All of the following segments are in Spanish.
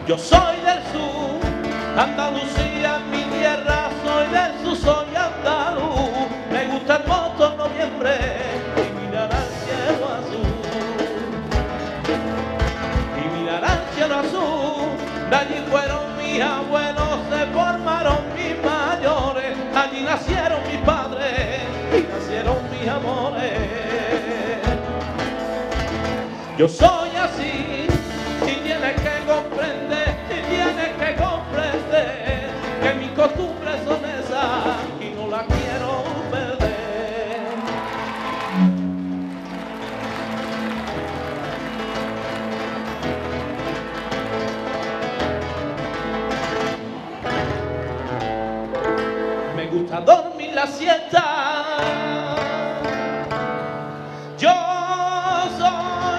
Yo soy del sur, Andalucía, mi tierra, soy del sur, soy andaluz. Me gusta el moto en noviembre y mirar al cielo azul. Y mirar al cielo azul, de allí fueron mis abuelos, se formaron mis mayores, allí nacieron mis padres y nacieron mis amores. Yo soy así y tienes que comprender, que mis costumbres son esas y no las quiero perder. Me gusta dormir la siesta. Yo soy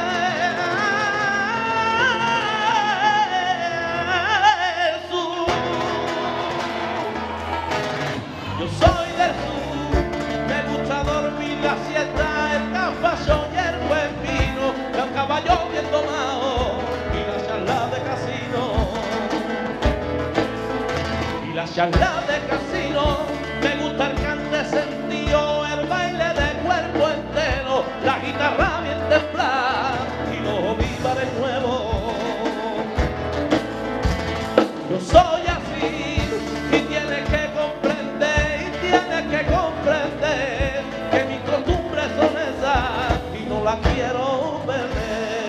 del sur. Yo soy del sur. Me gusta dormir la siesta, el caballo y el buen vino, el caballo bien tomado y la charla de casino. Y la charla de casino, me gusta el cante sentido, el baile de cuerpo entero, la guitarra bien templada y los ovípares nuevos. Yo soy así y tienes que comprender, que mis costumbres son esas y no las quiero perder.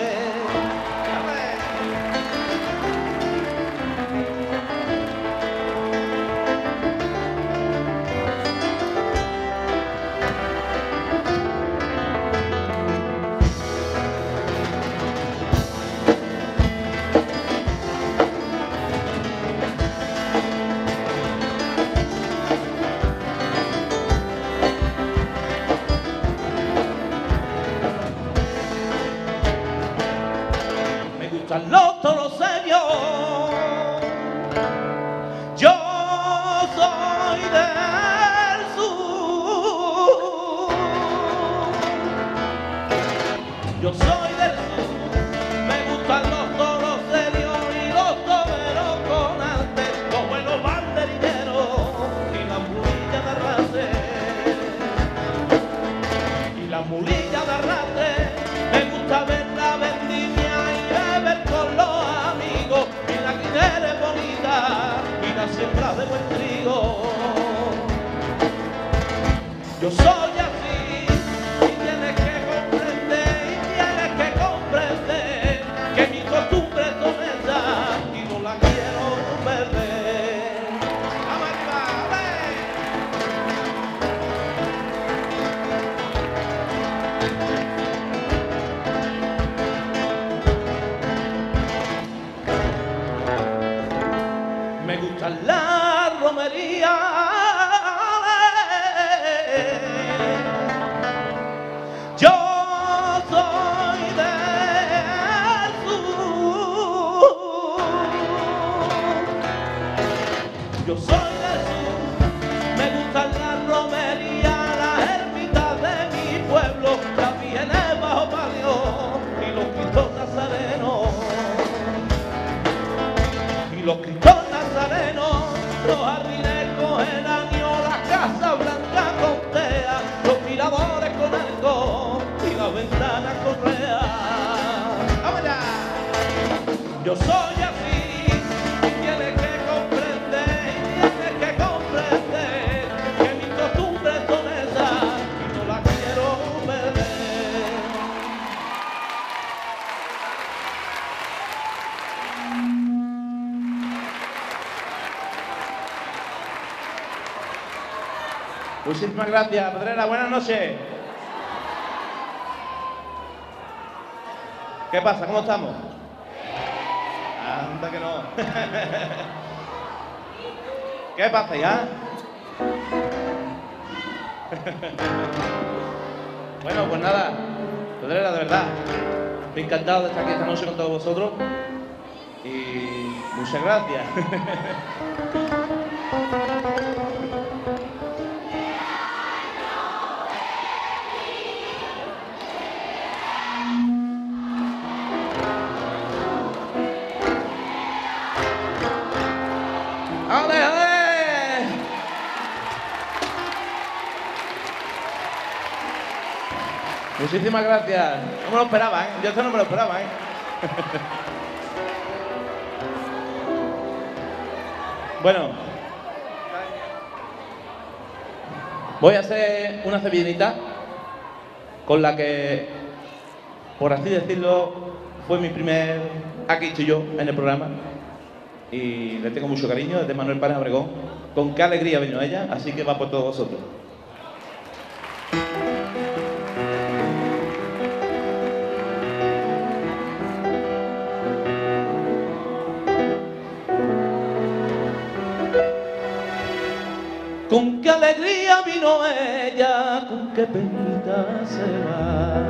Los toros serios. Yo soy del sur. Yo soy del sur. Me gustan los toros serios y los toreros con arte, los buenos banderineros y las mulillas de arrastre. Y las mulillas de arrastre. Me gusta ver la vendimia y beber con los amigos, y la quinera es bonita y la siembra de buen trigo. Yo soy así y tienes que comprender, que mis costumbres son esas y no las quiero perder. ¡Vamos arriba! Me gusta la romería. Yo soy del sur. Yo soy del sur. Me gustan las romerías, las ermitas de mi pueblo, las vírgenes bajo palio y los cristos nazarenos. Y los cristos nazarenos, los jardines cogen año, las casas blancas con tea, los miradores con arco y las ventanas con rea. ¡Vamos allá! Yo soy así y tienes que comprender, que mis costumbres son esas y no las quiero perder. Muchísimas gracias, Pedrera. Buenas noches. ¿Qué pasa? ¿Cómo estamos? Anda que no. ¿Qué pasa ya? Bueno, pues nada, Pedrera, de verdad, estoy encantado de estar aquí esta noche con todos vosotros y muchas gracias. Muchísimas gracias. No me lo esperaba, ¿eh? Yo esto no me lo esperaba, ¿eh? Bueno, voy a hacer una cebillinita con la que, por así decirlo, fue mi primer aquí estoy yo en el programa y le tengo mucho cariño, desde Manuel Párez Obregón. Con qué alegría vino ella, así que va por todos vosotros. Con qué alegría vino ella, con qué penita se va.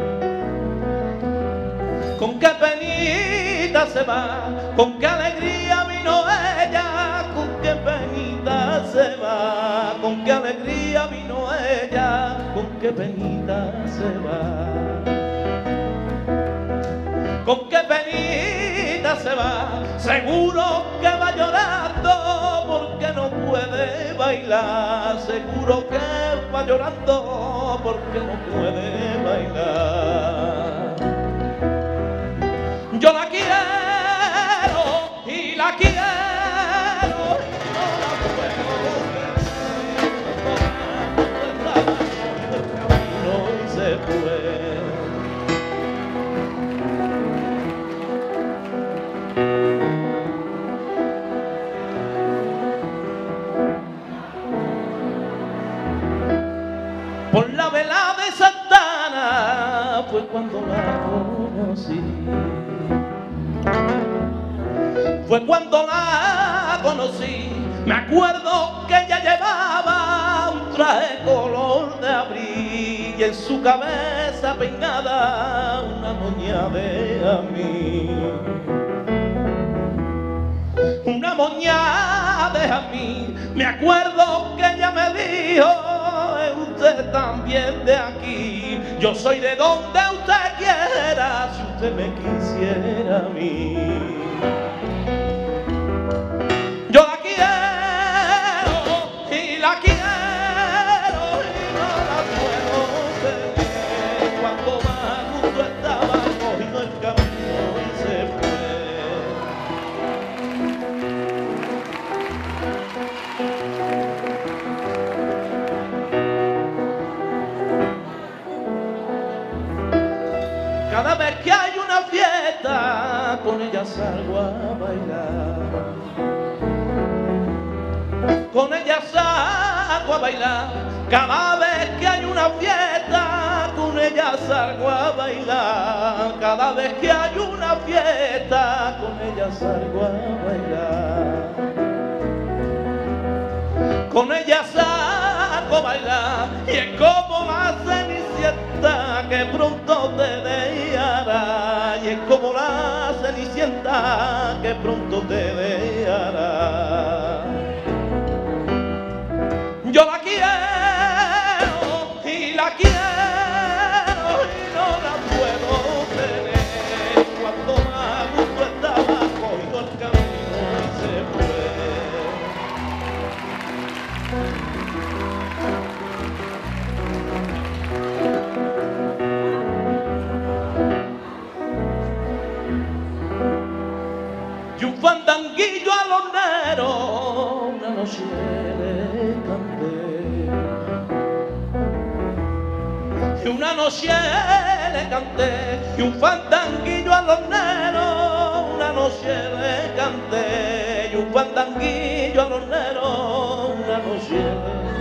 Con qué penita se va, con qué alegría vino ella, con qué penita se va. Con qué alegría vino ella, con qué penita se va. Con qué penita se va, seguro que va llorando porque no puede bailar. Seguro que va llorando porque no puede bailar. Yo la quiero y la quiero y no la puedo ver. El camino y se fue. Por la vela de Santana fue cuando la conocí. Fue cuando la conocí. Me acuerdo que ella llevaba un traje color de abril y en su cabeza peinada una moña de jamín. Una moña de jamín. Me acuerdo que ella me dijo: usted también de aquí, yo soy de donde usted quiera, si usted me quisiera a mí. Yo la quiero y la quiero y no la puedo tener. Cuando más justo estaba cogido el camino y se fue. Cada vez que hay una fiesta, con ella salgo a bailar. Con ella salgo a bailar. Cada vez que hay una fiesta, con ella salgo a bailar. Cada vez que hay una fiesta, con ella salgo a bailar. Con ella salgo a bailar y es como la cenicienta que pronto te dejará. Y es como la cenicienta que pronto te dejará. Yo la quiero y la quiero y no la puedo tener. Cuando más gusto estaba cogido el camino y se fue. Y un fandanguillo a los negros una noche le canté. Y una noche le canté. Y un fandanguillo a los negros una noche le canté. Y un fandanguillo a los negros una noche le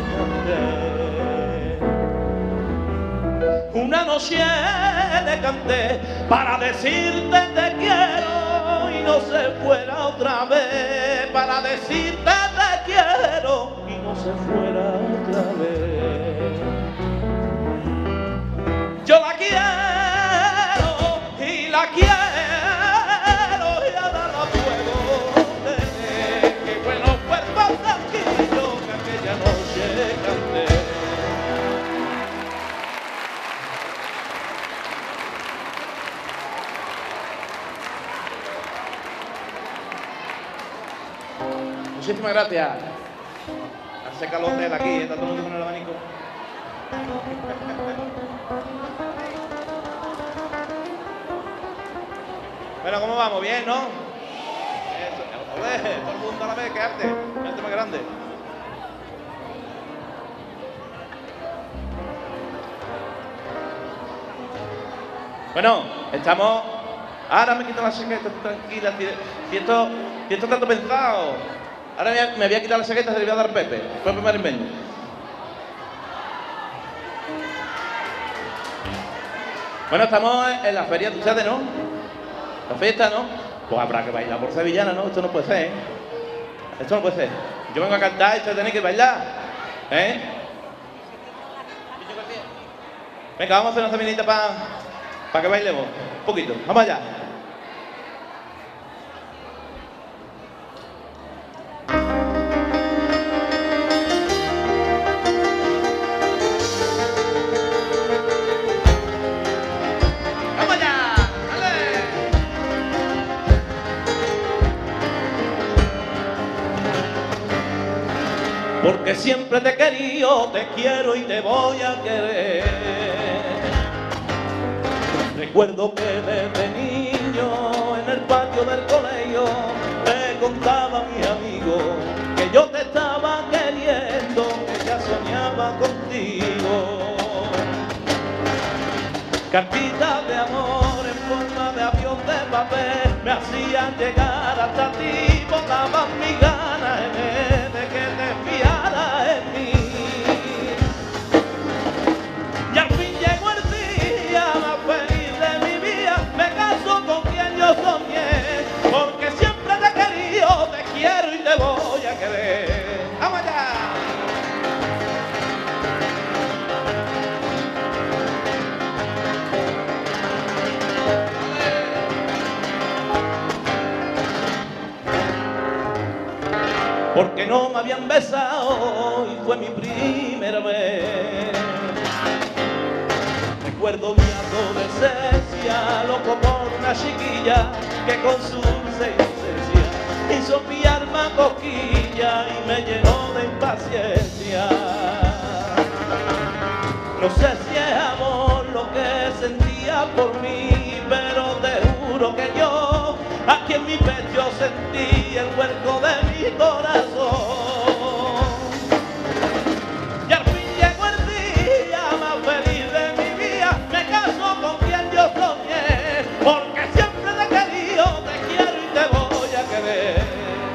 canté. Una noche le canté para decirte te quiero y no se fuera otra vez. Para decirte te quiero y no se fuera otra vez. Yo la quiero y la quiero y ahora la puedo tener. Qué bueno fue el fandanguillo que aquella noche canté. Muchísimas gracias. Hace calor de aquí, está todo el mundo con el abanico. Bueno, ¿cómo vamos? ¿Bien, no? Eso, olé, todo el mundo a la vez, qué arte. Un arte más grande. Bueno, estamos... Ahora me quito la chaqueta, tranquila. Si esto está todo pensado. Ahora me voy a quitar la chaqueta, se le voy a dar Pepe Marimbeño. Bueno, estamos en la feria de ustedes, ¿no? La fiesta, ¿no? Pues habrá que bailar por sevillana, ¿no? Esto no puede ser, ¿eh? Esto no puede ser. Yo vengo a cantar y ustedes tienen que bailar, ¿eh? Venga, vamos a hacer una seminita para que bailemos. Un poquito. Vamos allá. Porque siempre te he querido, te quiero y te voy a querer. Recuerdo que desde niño en el patio del colegio me contaba mi amigo que yo te estaba queriendo, que ya soñaba contigo. Cartitas de amor en forma de avión de papel me hacían llegar hasta ti, botaban mis ganas en él de que te fiara en mí. Y al fin llegó el día más feliz de mi vida, me caso con quien yo soñé, porque siempre te he querido, te quiero y te voy a querer. ¡Vamos allá! Porque no me habían besado y fue mi primera vez. Recuerdo mi adolescencia, loco por una chiquilla que con su dulce inocencia hizo mi alma cosquilla y me llenó de impaciencia. No sé si es amor lo que sentía por mí, pero te juro que yo aquí en mi pecho sentí el hueco de mi corazón. Y al fin llegó el día más feliz de mi vida, me caso con quien yo soñé, porque siempre te he querido, te quiero y te voy a querer.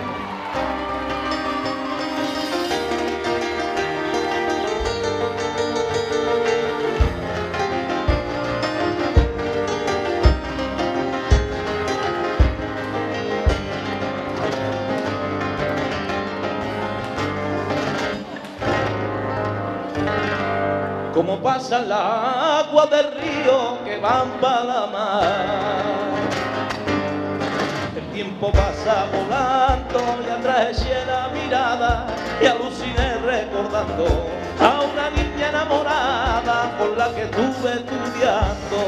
Como pasan las aguas del río que van para la mar. El tiempo pasa volando y atrae la mirada y aluciné recordando a una niña enamorada con la que estuve estudiando.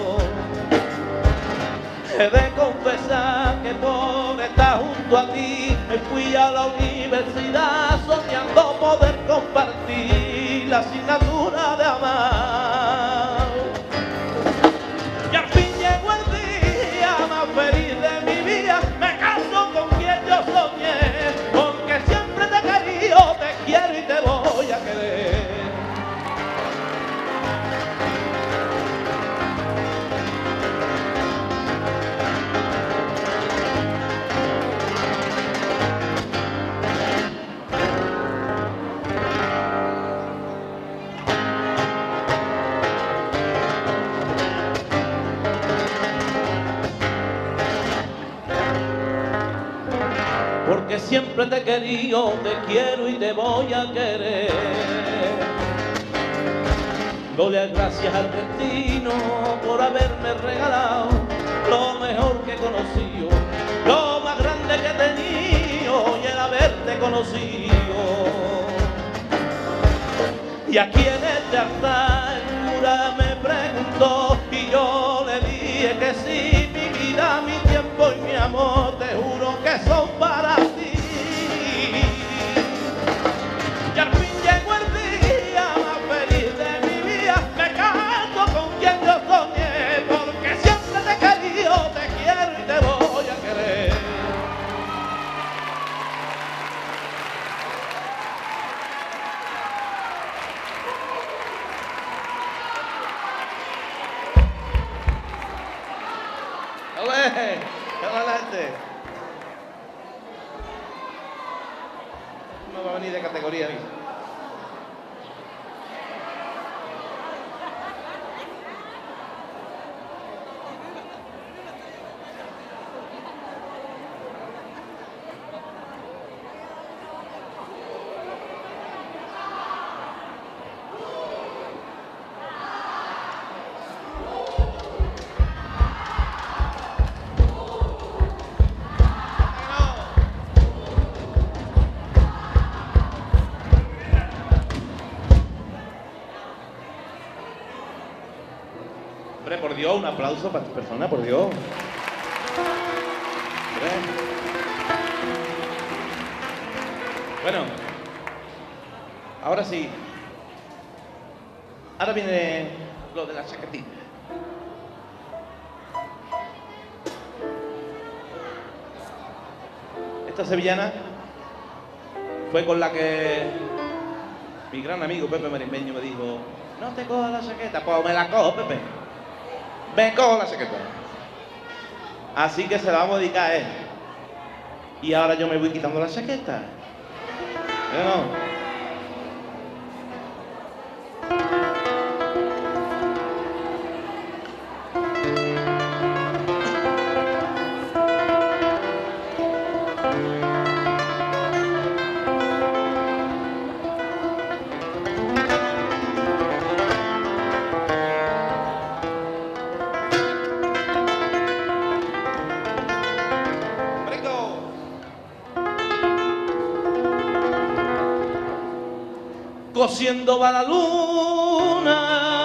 He de confesar que por estar junto a ti me fui a la universidad soñando poder compartir la asignatura de amar. Y al fin llegó el día más feliz de mi vida, me caso con quien yo soñé, porque siempre te he querido, te quiero y te voy a querer. Porque siempre te he querido, te quiero y te voy a querer. Doy las gracias al destino por haberme regalado lo mejor que he conocido, lo más grande que he tenido y el haberte conocido. Y aquí en este altar el cura me preguntó y yo le dije que sí, mi vida, mi tiempo y mi amor, te juro que son para ti. Y al fin llegó el día más feliz de mi vida, me caso con quien yo soñé, porque siempre te he querido, te quiero y te ¡Olé! ¡Adelante! No va a venir de categoría, ¿viste? Hombre, por Dios, un aplauso para esta persona, por Dios. Hombre. Bueno, ahora sí. Ahora viene lo de la chaquetilla. Esta sevillana fue con la que mi gran amigo Pepe Marimbeño me dijo: no te cojas la chaqueta. Pues me la cojo, Pepe. Me cojo la chaqueta. Así que se la vamos a dedicar a él. Y ahora yo me voy quitando la chaqueta. ¿No? Cosiendo va la luna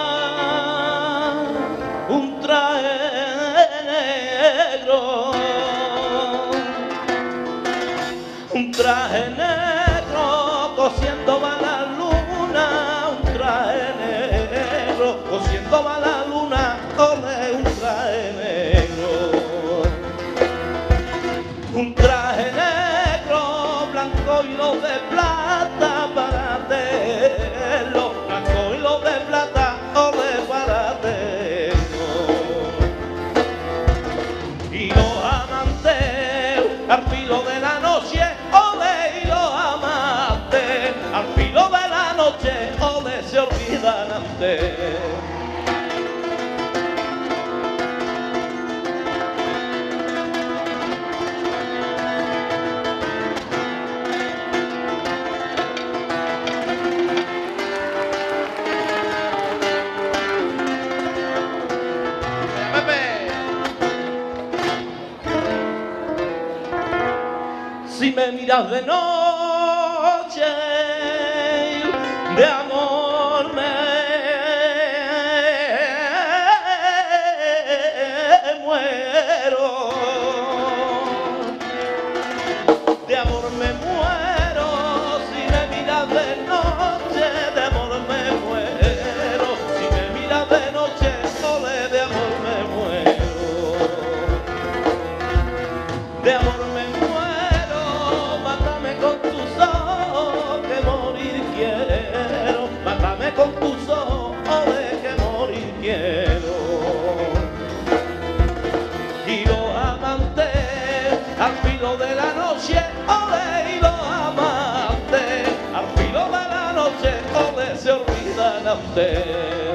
un traje negro, un traje negro, cosiendo va la luna, un traje negro, cosiendo va la luna, ole, un traje negro, un traje negro, blanco y lo de plata para tenerlo, blanco y lo de plata, ole, para tenerlo. Y los amantes al filo de la noche, ole, y los amantes al filo de la noche, ole, se olvidan antes. Si me miras de noche, de amor me muero, de amor me muero. Si me miras de noche, de amor me muero. Si me miras de noche, ole, de amor me muero, de amor me muero. Con tus ojos que morir quiero, mátame con tus ojos, ole, que morir quiero. Y los amantes al filo de la noche, ole, y los amantes al filo de la noche, ole, se olvidan antes.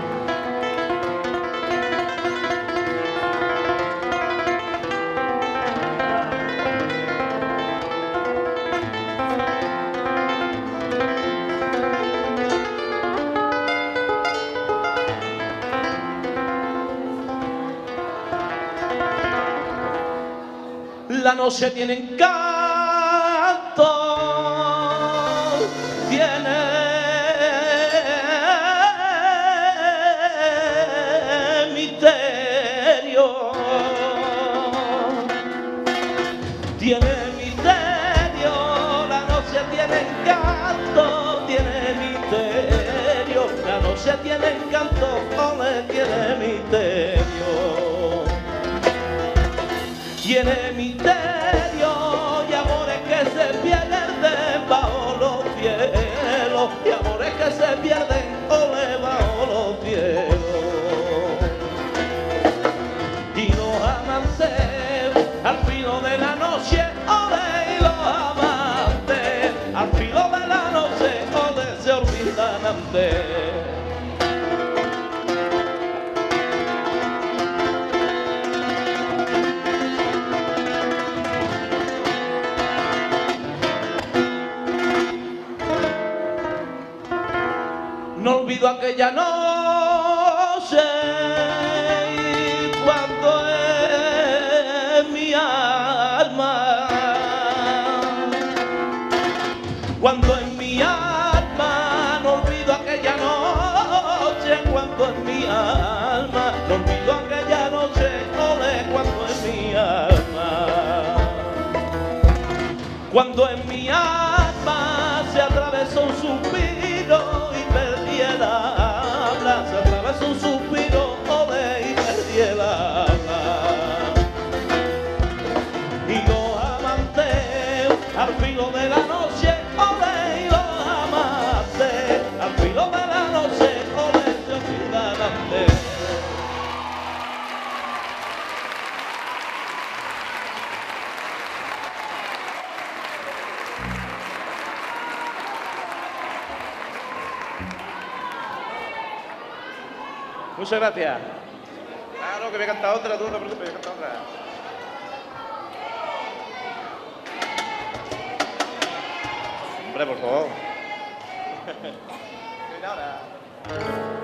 La noche tiene encanto, tiene misterio, tiene misterio. La noche tiene encanto, tiene misterio. La noche tiene encanto, ole, tiene misterio. Tiene misterio y amores que se pierden bajo los cielos, y amores que se pierden, ole, bajo los cielos. Y los amantes olvido aquella noche cuando en mi alma, cuando en mi alma, no olvido aquella noche, cuando en mi alma, no olvido aquella noche, ole, cuando en mi alma, cuando en mi alma se atravesó un suspiro y perdí el habla, se atravesó un suspiro, ole, y perdí el habla. Y los amantes al filo de la noche, ole, y los amantes al filo de la noche, ole, se olvidan antes. Muchas gracias. Ah, no, que voy a cantar otra, tú no te preocupes, voy a cantar otra. Hombre, por favor. Ahora.